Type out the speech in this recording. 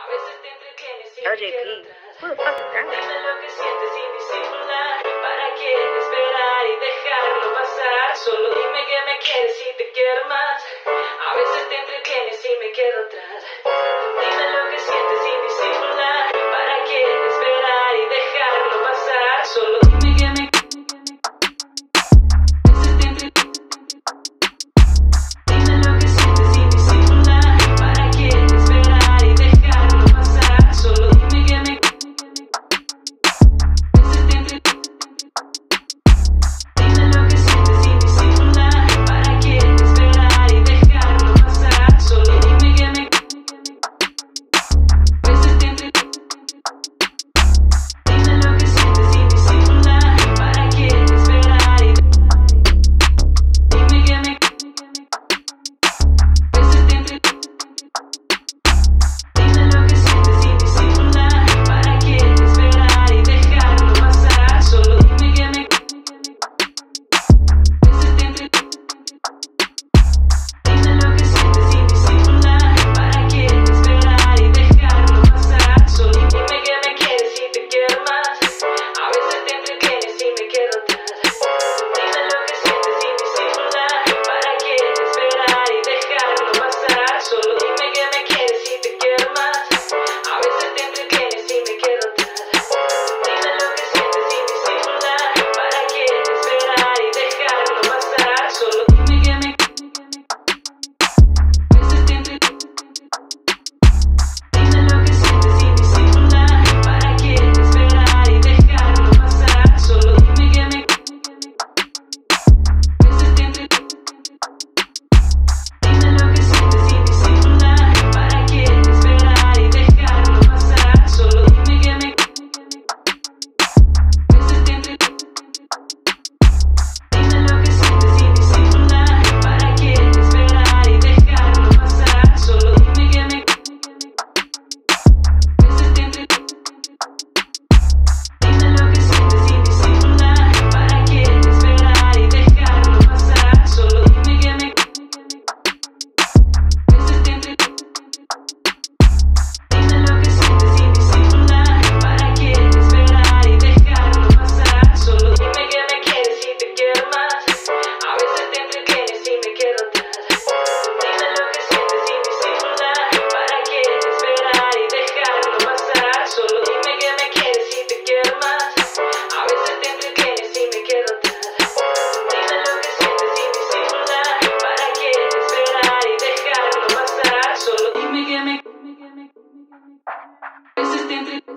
LJP. Who the fuck is that? Dime lo que sientes sin disimular. ¿Para qué esperar y dejarlo pasar? Solo dime que me quieres y te quiero más. A veces te entretienes y me quedo atrás. Dime lo que sientes sin disimular. ¿Para qué esperar y dejarlo pasar? Solo dime que me Solo dime que me